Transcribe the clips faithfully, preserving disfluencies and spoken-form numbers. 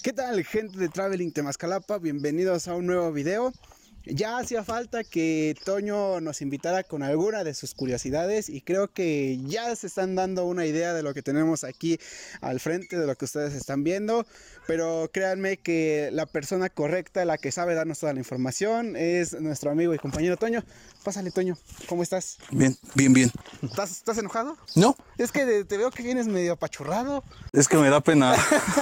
¿Qué tal, gente de Traveling Temascalapa? Bienvenidos a un nuevo video. Ya hacía falta que Toño nos invitara con alguna de sus curiosidades y creo que ya se están dando una idea de lo que tenemos aquí al frente, de lo que ustedes están viendo, pero créanme que la persona correcta, la que sabe darnos toda la información, es nuestro amigo y compañero Toño. Pásale, Toño, ¿cómo estás? Bien, bien, bien. ¿Estás, estás enojado? No, Es que de- te veo que vienes medio apachurrado. es que me da pena.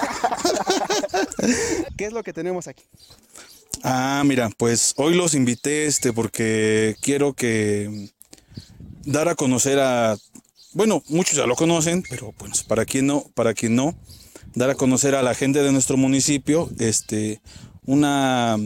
¿Qué es lo que tenemos aquí? Ah, mira, pues hoy los invité este porque quiero que dar a conocer a, bueno, muchos ya lo conocen, pero pues para quien no, para quien no, dar a conocer a la gente de nuestro municipio, este, una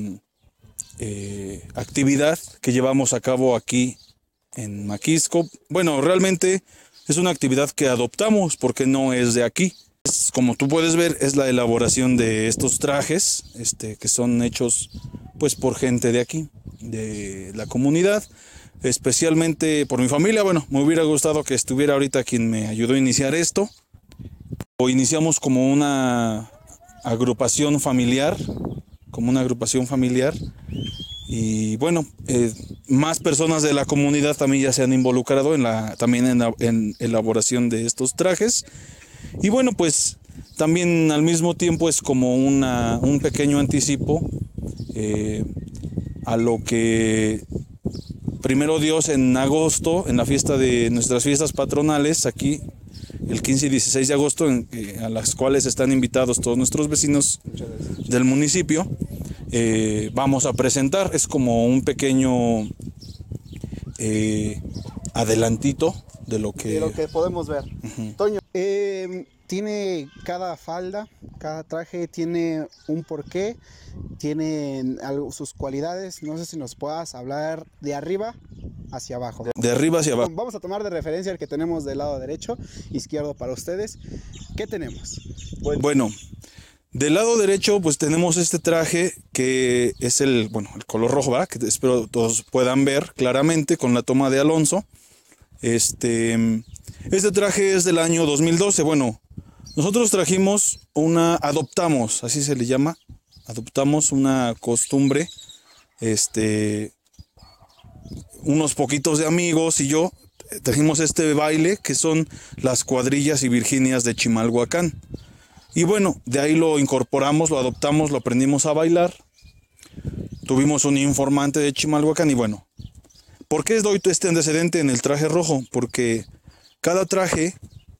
eh, actividad que llevamos a cabo aquí en Maquisco. Bueno, realmente es una actividad que adoptamos porque no es de aquí. Es, como tú puedes ver, es la elaboración de estos trajes, este, que son hechos pues por gente de aquí, de la comunidad, especialmente por mi familia. Bueno, me hubiera gustado que estuviera ahorita quien me ayudó a iniciar esto. O iniciamos como una agrupación familiar, como una agrupación familiar. Y bueno, eh, más personas de la comunidad también ya se han involucrado en la, también en la en elaboración de estos trajes. Y bueno, pues también al mismo tiempo es como una, un pequeño anticipo eh, a lo que primero Dios en agosto, en la fiesta de nuestras fiestas patronales, aquí el quince y dieciséis de agosto, en, eh, a las cuales están invitados todos nuestros vecinos del municipio, eh, vamos a presentar. Es como un pequeño eh, adelantito de lo que... De lo que podemos ver. Uh-huh. Toño, eh, tiene cada falda, cada traje tiene un porqué, tiene algo, sus cualidades. No sé si nos puedas hablar de arriba hacia abajo. De, de arriba hacia abajo. Vamos a tomar de referencia el que tenemos del lado derecho, izquierdo para ustedes. ¿Qué tenemos? Bueno, bueno, del lado derecho pues tenemos este traje que es el, bueno, el color rojo, ¿verdad? Que espero todos puedan ver claramente con la toma de Alonso. Este, este traje es del año dos mil doce. Bueno, nosotros trajimos una, adoptamos, así se le llama, adoptamos una costumbre, este, unos poquitos de amigos y yo trajimos este baile que son las cuadrillas y Virginias de Chimalhuacán. Y bueno, de ahí lo incorporamos, lo adoptamos, lo aprendimos a bailar. Tuvimos un informante de Chimalhuacán y bueno. ¿Por qué doy este antecedente en el traje rojo? Porque cada traje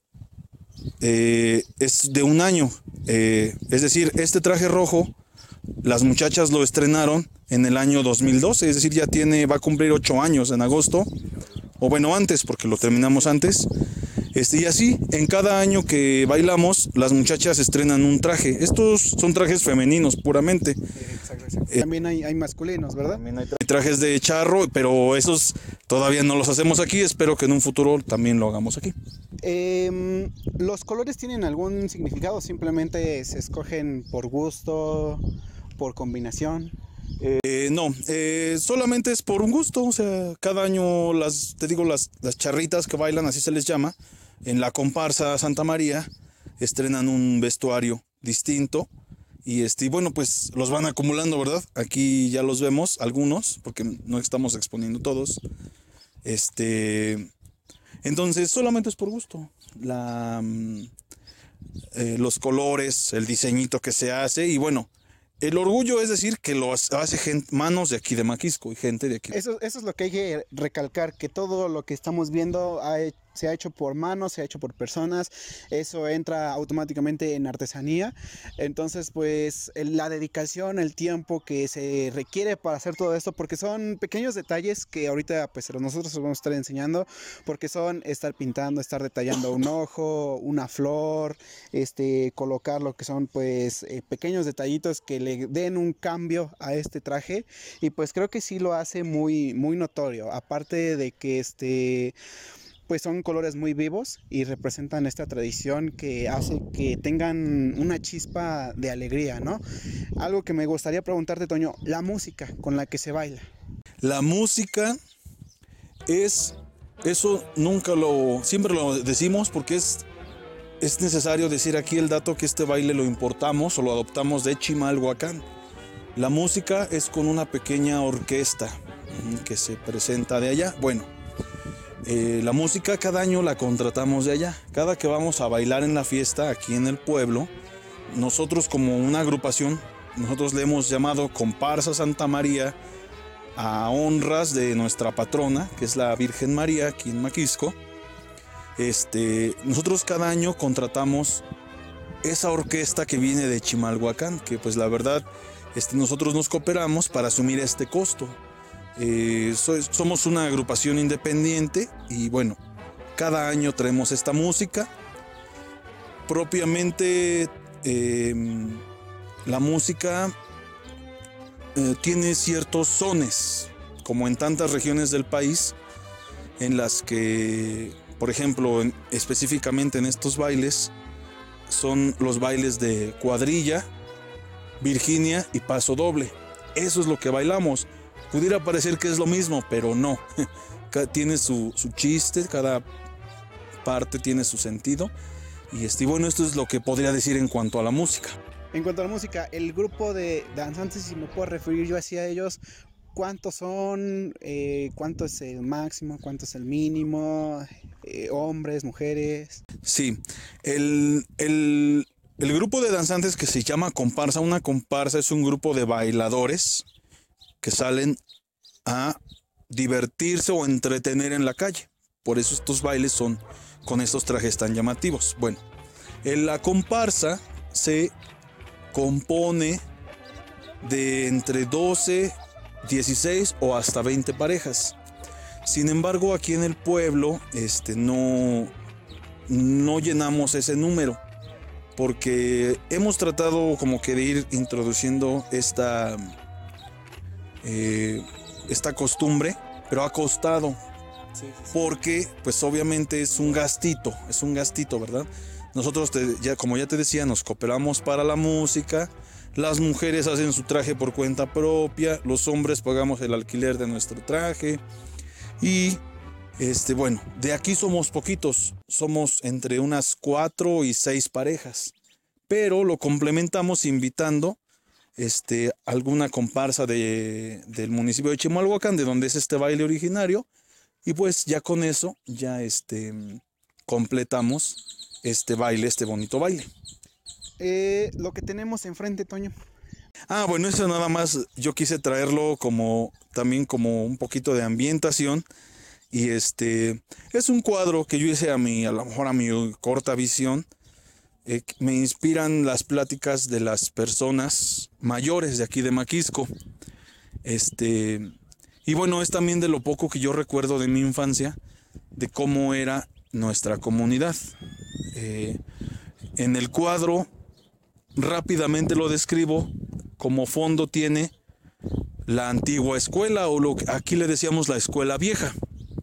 eh, es de un año. Eh, es decir, este traje rojo, las muchachas lo estrenaron en el año dos mil doce. Es decir, ya tiene, va a cumplir ocho años en agosto. O bueno, antes, porque lo terminamos antes. Este, y así, en cada año que bailamos, las muchachas estrenan un traje. Estos son trajes femeninos puramente. Exacto, exacto. Eh, también hay, hay masculinos, ¿verdad? También hay trajes de charro, pero esos todavía no los hacemos aquí. Espero que en un futuro también lo hagamos aquí. Eh, ¿Los colores tienen algún significado? ¿Simplemente se escogen por gusto, por combinación? Eh, no, eh, solamente es por un gusto. O sea, cada año las, te digo, las, las charritas que bailan, así se les llama, en la comparsa Santa María, estrenan un vestuario distinto. Y este, bueno, pues los van acumulando, ¿verdad? Aquí ya los vemos, algunos, porque no estamos exponiendo todos. Este, entonces, solamente es por gusto. La, eh, los colores, el diseñito que se hace y bueno. El orgullo es decir que lo hace gente, manos de aquí de Maquisco y gente de aquí. Eso, eso es lo que hay que recalcar, que todo lo que estamos viendo ha, se ha hecho por manos, se ha hecho por personas. Eso entra automáticamente en artesanía. Entonces, pues la dedicación, el tiempo que se requiere para hacer todo esto, porque son pequeños detalles que ahorita pues nosotros os vamos a estar enseñando, porque son estar pintando, estar detallando un ojo, una flor, este, colocar lo que son pues eh, pequeños detallitos que le den un cambio a este traje y pues creo que sí lo hace muy muy notorio, aparte de que este pues son colores muy vivos y representan esta tradición que hace que tengan una chispa de alegría, ¿no? Algo que me gustaría preguntarte, Toño, la música con la que se baila. La música es, eso nunca lo, siempre lo decimos porque es es necesario decir aquí el dato que este baile lo importamos o lo adoptamos de Chimalhuacán. La música es con una pequeña orquesta que se presenta de allá. Bueno, eh, la música cada año la contratamos de allá. Cada que vamos a bailar en la fiesta aquí en el pueblo, nosotros como una agrupación, nosotros le hemos llamado Comparsa Santa María a honras de nuestra patrona, que es la Virgen María aquí en Maquisco. Este, nosotros cada año contratamos esa orquesta que viene de Chimalhuacán, que pues la verdad este, nosotros nos cooperamos para asumir este costo. Eh, so, somos una agrupación independiente y bueno, cada año traemos esta música. Propiamente eh, la música eh, tiene ciertos sones, como en tantas regiones del país, en las que, por ejemplo, en, específicamente en estos bailes, son los bailes de cuadrilla, Virginia y paso doble. Eso es lo que bailamos. Pudiera parecer que es lo mismo, pero no. Tiene su, su chiste, cada parte tiene su sentido. Y este, bueno, esto es lo que podría decir en cuanto a la música. En cuanto a la música, el grupo de danzantes, si me puedo referir yo hacia ellos, ¿cuántos son? Eh, ¿Cuánto es el máximo? ¿Cuánto es el mínimo? Eh, ¿Hombres, mujeres? Sí, el, el, el grupo de danzantes que se llama comparsa, una comparsa es un grupo de bailadores que salen a divertirse o entretener en la calle. Por eso estos bailes son con estos trajes tan llamativos. Bueno, en la comparsa se compone de entre doce, dieciséis o hasta veinte parejas. Sin embargo, aquí en el pueblo este, no, no llenamos ese número, porque hemos tratado como que de ir introduciendo esta, eh, esta costumbre, pero ha costado. Sí, sí, sí. Porque pues obviamente es un gastito, es un gastito, ¿verdad? Nosotros, te, ya, como ya te decía, nos cooperamos para la música, las mujeres hacen su traje por cuenta propia, los hombres pagamos el alquiler de nuestro traje y este, bueno, de aquí somos poquitos, somos entre unas cuatro y seis parejas, pero lo complementamos invitando este, alguna comparsa de, del municipio de Chimalhuacán, de donde es este baile originario. Y pues ya con eso, ya este, completamos este baile, este bonito baile. Eh, lo que tenemos enfrente, Toño. Ah, bueno, eso nada más, yo quise traerlo como, también como un poquito de ambientación. Y este, es un cuadro que yo hice a mi, a lo mejor a mi corta visión. Eh, me inspiran las pláticas de las personas mayores de aquí de Maquisco. Este... Y bueno, es también de lo poco que yo recuerdo de mi infancia, de cómo era nuestra comunidad. Eh, en el cuadro, rápidamente lo describo, como fondo tiene la antigua escuela, o lo que aquí le decíamos la escuela vieja,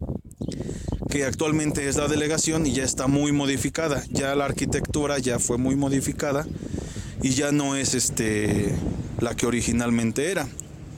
que actualmente es la delegación y ya está muy modificada. Ya la arquitectura ya fue muy modificada y ya no es este, la que originalmente era.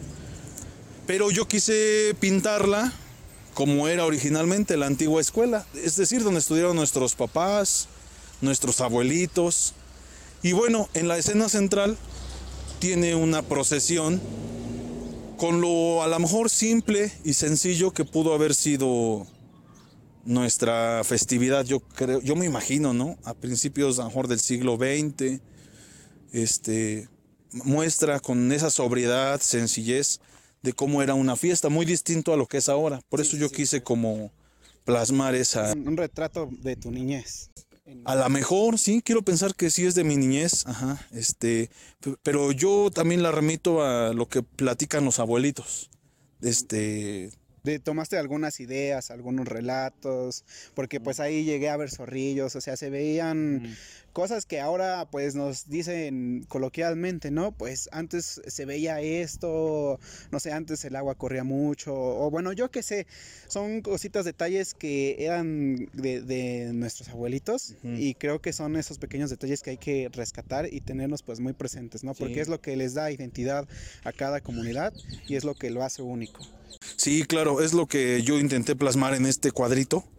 Pero yo quise pintarla como era originalmente la antigua escuela, es decir, donde estudiaron nuestros papás, nuestros abuelitos. Y bueno, en la escena central tiene una procesión con lo a lo mejor simple y sencillo que pudo haber sido nuestra festividad, yo creo, yo me imagino, ¿no? A principios a lo mejor del siglo veinte, este, muestra con esa sobriedad, sencillez, de cómo era una fiesta, muy distinto a lo que es ahora. Por sí, eso yo sí, quise sí. como plasmar esa... Un, un retrato de tu niñez. A lo mejor, sí, quiero pensar que sí es de mi niñez, ajá, este, pero yo también la remito a lo que platican los abuelitos, este... De, tomaste algunas ideas, algunos relatos, porque pues ahí llegué a ver zorrillos, o sea, se veían mm. cosas que ahora pues nos dicen coloquialmente, ¿no? Pues antes se veía esto, no sé, antes el agua corría mucho, o bueno, yo qué sé, son cositas, detalles que eran de, de nuestros abuelitos, uh-huh. y creo que son esos pequeños detalles que hay que rescatar y tenerlos pues muy presentes, ¿no? Sí. Porque es lo que les da identidad a cada comunidad y es lo que lo hace único. Sí, claro, es lo que yo intenté plasmar en este cuadrito,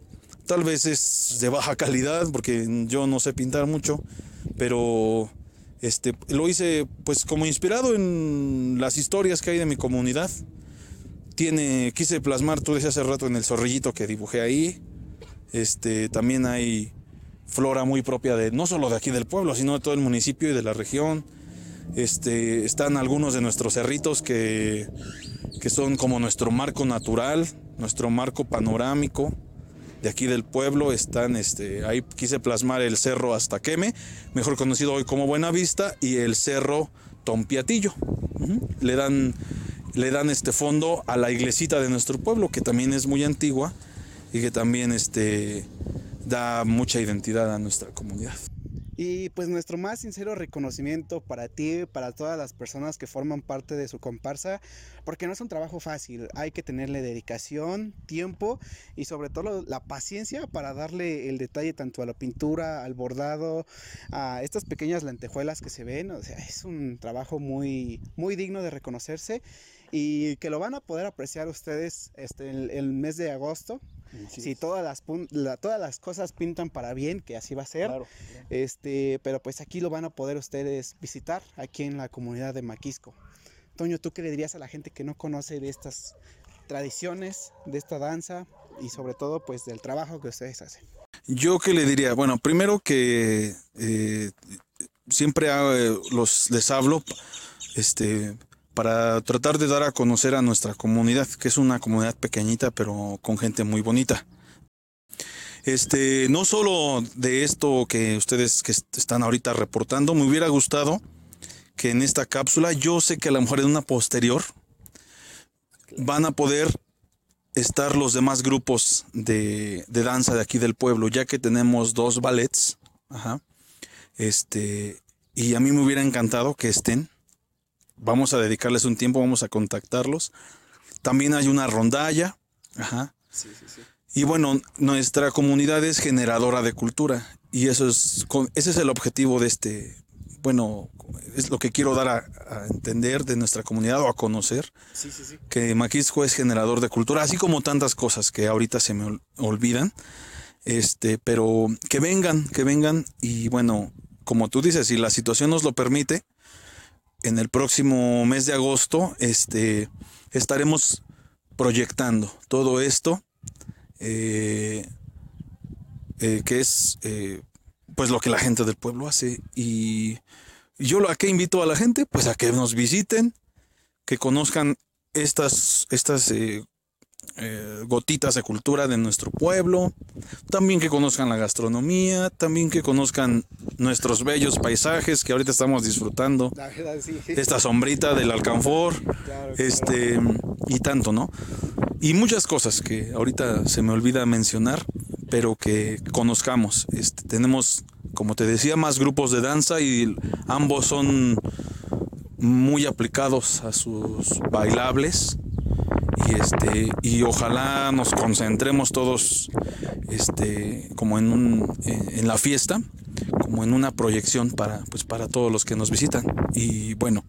tal vez es de baja calidad porque yo no sé pintar mucho, pero este, lo hice pues como inspirado en las historias que hay de mi comunidad. Tiene, quise plasmar, tú decías hace rato, en el zorrillito que dibujé ahí. Este, también hay flora muy propia de, no solo de aquí del pueblo, sino de todo el municipio y de la región. Este, están algunos de nuestros cerritos que, que son como nuestro marco natural, nuestro marco panorámico de aquí del pueblo. Están, este, ahí quise plasmar el cerro Astaqueme, mejor conocido hoy como Buenavista, y el cerro Tompiatillo. Uh-huh. Le dan, le dan este fondo a la iglesita de nuestro pueblo, que también es muy antigua y que también este, da mucha identidad a nuestra comunidad. Y pues nuestro más sincero reconocimiento para ti, para todas las personas que forman parte de su comparsa, porque no es un trabajo fácil, hay que tenerle dedicación, tiempo y sobre todo la paciencia para darle el detalle tanto a la pintura, al bordado, a estas pequeñas lentejuelas que se ven. O sea, es un trabajo muy, muy digno de reconocerse y que lo van a poder apreciar ustedes este, el, el mes de agosto. Sí, si todas las, la, todas las cosas pintan para bien, que así va a ser, claro, claro. Este, pero pues aquí lo van a poder ustedes visitar, aquí en la comunidad de Maquisco. Toño, ¿tú qué le dirías a la gente que no conoce de estas tradiciones, de esta danza y sobre todo pues del trabajo que ustedes hacen? Yo qué le diría, bueno, primero que eh, siempre eh, los, les hablo este, para tratar de dar a conocer a nuestra comunidad, que es una comunidad pequeñita, pero con gente muy bonita. Este, no solo de esto que ustedes que están ahorita reportando, me hubiera gustado que en esta cápsula, yo sé que a lo mejor en una posterior, van a poder estar los demás grupos de, de danza de aquí del pueblo, ya que tenemos dos ballets, ajá, este, y a mí me hubiera encantado que estén. Vamos a dedicarles un tiempo, vamos a contactarlos. También hay una rondalla. Ajá. Sí, sí, sí. Y bueno, nuestra comunidad es generadora de cultura. Y eso es, ese es el objetivo de este, bueno, es lo que quiero dar a, a entender de nuestra comunidad o a conocer. Sí, sí, sí. Que Maquisco es generador de cultura, así como tantas cosas que ahorita se me olvidan. Este, pero que vengan, que vengan. Y bueno, como tú dices, si la situación nos lo permite, en el próximo mes de agosto este, estaremos proyectando todo esto, eh, eh, que es eh, pues lo que la gente del pueblo hace. Y yo a qué invito a la gente, pues a que nos visiten, que conozcan estas, estas eh, eh, gotitas de cultura de nuestro pueblo, también que conozcan la gastronomía, también que conozcan nuestros bellos paisajes que ahorita estamos disfrutando, la verdad, sí. Esta sombrita del alcanfor, claro, este, claro. Y tanto, ¿no? Y muchas cosas que ahorita se me olvida mencionar, pero que conozcamos. Este, tenemos, como te decía, más grupos de danza y ambos son muy aplicados a sus bailables. Y este y ojalá nos concentremos todos este como en un en la fiesta, como en una proyección para pues para todos los que nos visitan. Y bueno,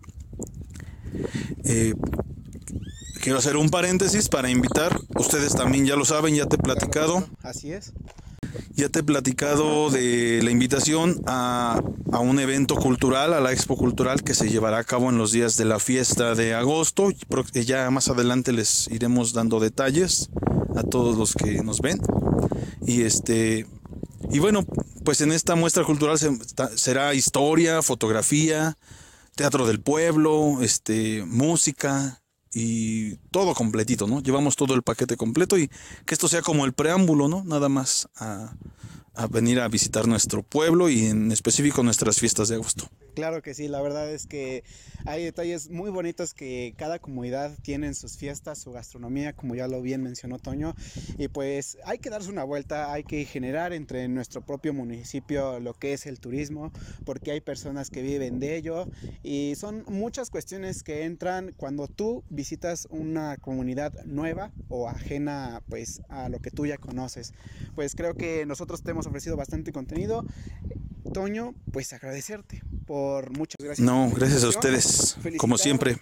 eh, quiero hacer un paréntesis para invitar, ustedes también ya lo saben, ya te he platicado. Así es. Ya te he platicado de la invitación a, a un evento cultural, a la Expo Cultural, que se llevará a cabo en los días de la fiesta de agosto. Ya más adelante les iremos dando detalles a todos los que nos ven. Y este y bueno, pues en esta muestra cultural se, será historia, fotografía, teatro del pueblo, este, música y todo completito, ¿no? Llevamos todo el paquete completo y que esto sea como el preámbulo, ¿no? Nada más a, a venir a visitar nuestro pueblo y en específico nuestras fiestas de agosto. Claro que sí, la verdad es que hay detalles muy bonitos que cada comunidad tiene en sus fiestas, su gastronomía, como ya lo bien mencionó Toño, y pues hay que darse una vuelta, hay que generar entre nuestro propio municipio lo que es el turismo, porque hay personas que viven de ello y son muchas cuestiones que entran cuando tú visitas una comunidad nueva o ajena pues a lo que tú ya conoces. Pues creo que nosotros te hemos ofrecido bastante contenido. Toño, pues agradecerte por muchas gracias. No, gracias a ustedes, como siempre.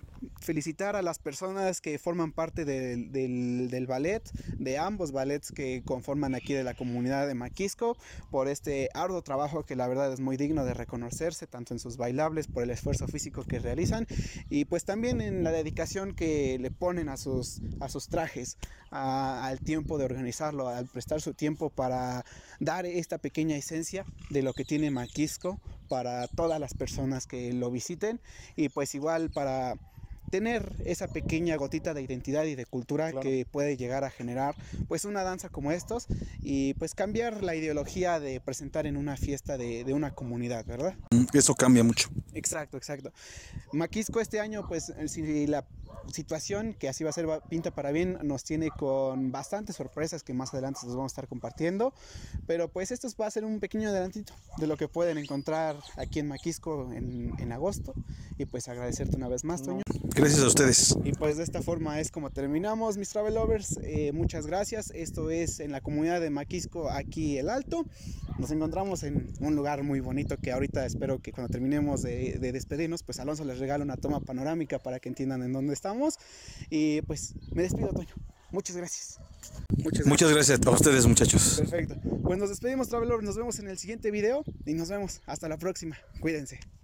felicitar a las personas que forman parte del, del, del ballet, de ambos ballets que conforman aquí de la comunidad de Maquisco, por este arduo trabajo que la verdad es muy digno de reconocerse, tanto en sus bailables, por el esfuerzo físico que realizan, y pues también en la dedicación que le ponen a sus, a sus trajes, a, al tiempo de organizarlo, al prestar su tiempo para dar esta pequeña esencia de lo que tiene Maquisco para todas las personas que lo visiten, y pues igual para tener esa pequeña gotita de identidad y de cultura, claro, que puede llegar a generar pues una danza como estos, y pues cambiar la ideología de presentar en una fiesta de, de una comunidad, ¿verdad? Eso cambia mucho. Exacto, exacto. Maquisco este año, pues si la situación que así va a ser pinta para bien, nos tiene con bastantes sorpresas que más adelante nos vamos a estar compartiendo, pero pues esto va a ser un pequeño adelantito de lo que pueden encontrar aquí en Maquisco en, en agosto, y pues agradecerte una vez más, Toño. Gracias a ustedes. Y pues de esta forma es como terminamos, mis travel lovers. Eh, muchas gracias. Esto es en la comunidad de Maquisco, aquí El Alto. Nos encontramos en un lugar muy bonito que ahorita espero que cuando terminemos de, de despedirnos, pues Alonso les regale una toma panorámica para que entiendan en dónde estamos. Y pues me despido, Toño. Muchas gracias. Muchas gracias. Muchas gracias a ustedes, muchachos. Perfecto. Pues nos despedimos, travel lovers. Nos vemos en el siguiente video y nos vemos. Hasta la próxima. Cuídense.